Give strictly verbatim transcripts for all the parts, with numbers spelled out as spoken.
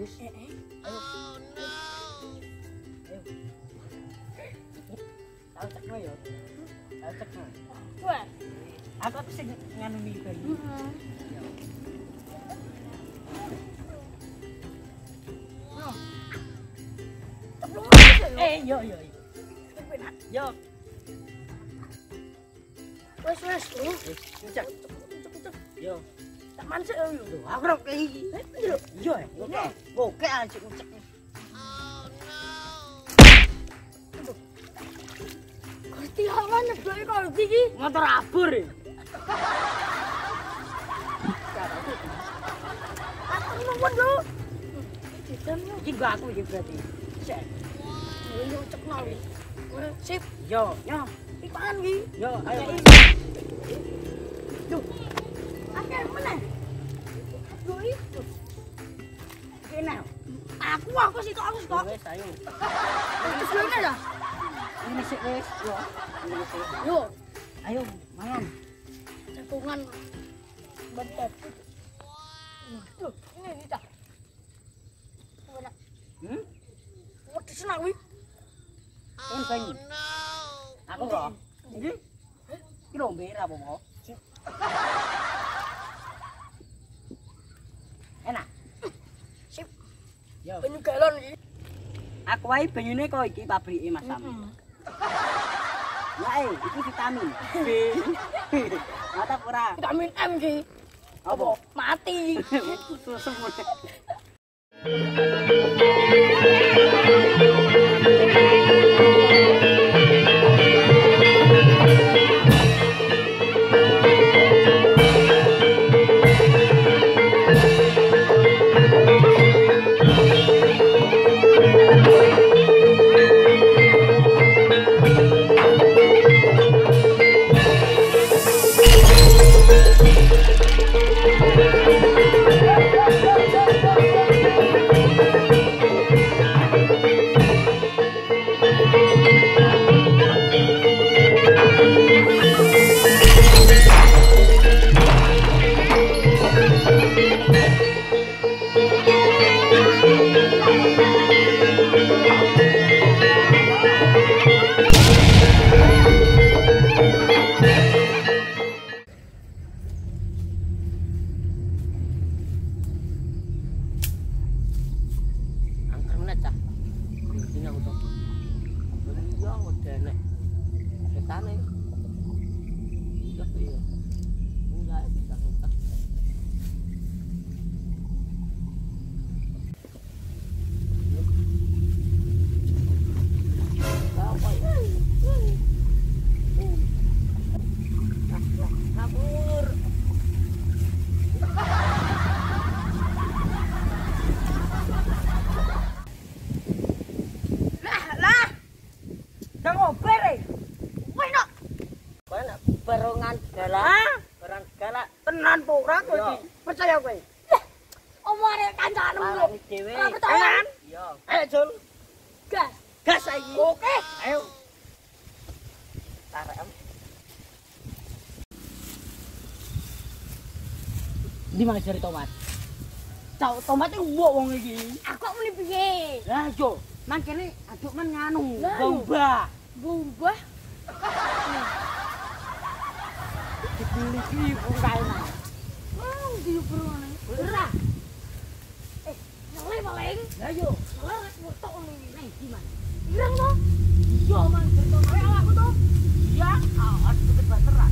wis. Heeh. Ayo. Ayo. Tahu cekno ya. Tahu cekno. Wah. Aku sing nganu iki bayi. Heeh. Eh, yo yo. Yo. Wes wes. Cek. Yo. Tak mansik yo. Lho, aku ora kayak iki. Yo, oke. Oke aja cek. Gusti Allah nyeblok kok iki. Motor abur. Aku nuwun lho. Iki gak aku iki berarti. Cek. Yo cekno iki. Sip. Yo, yo. Iki pangan iki. Yo, ayo. Duh. Akeh meneh. Yo itu. Kene. Aku aku sih aku sih. Wes ayo. Wis ngene dah. Ini sik wes. Yo. Ini sik. Yo, Ayo, mangan. cekungan bentet. Loh, ini iki dah. Hmm? Wedhus nak kuwi. Kan bayi. Aku kok. Iki. Iki lho merah apa kok? Enak. Sip. Yo. Banyu galon iki. Aku wae banyune kok iki pabrike Mas Sam. Ya eh, iki vitamin B. Mata ora. Vitamin M iki. Apa? Mati. Susum. Barongan galak, barang galak tenan po ora kowe iki. Percaya kowe. Omongane kancanem lho. Dhewe. Ora percaya. Yo. Ayo Jul. Gas. Gas saiki. Oke. Ayo. Tarik. Di mana cari tomat? Tahu tomat iki wong wong iki. Aku muni piye? Lah yo, mangkene aduk men nganu, Lah, bomba. Bomba. Dipilih iki wong kae nang. Oh, diubrone. Ora. Eh, nyele paling. Lah yo, Salah foto ngene. nang ndi man? Ireng to? Yo man cerita Kayak awakku to. ya, awak cepet bateran.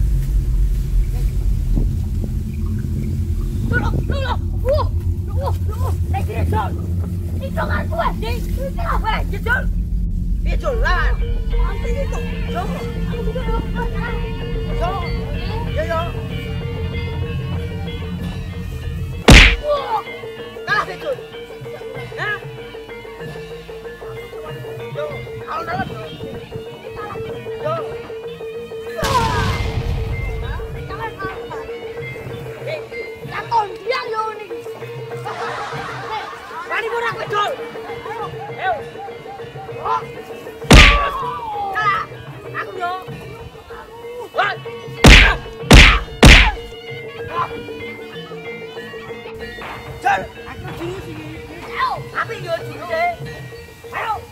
Lho, lho, lho. Wuh. Wuh, wuh. Nek jejol. Itu kan kuwe, Dik. Iki apa? Jejol. Piye Jul lah? Anti itu. Yo, Aku juga yo. yo. Yo yo. Wuh. Kalah deh Jul. Hah? Yo, al dalam. Yo. Jangan marah. Eh, lakon dia yo niki. Bani murah kowe Jul. Ayo. Ayo. Oh. Kalah. Aku yo. Wah. Jul, aku dulu sih. Ayo. Api yo dulu deh. Ayo.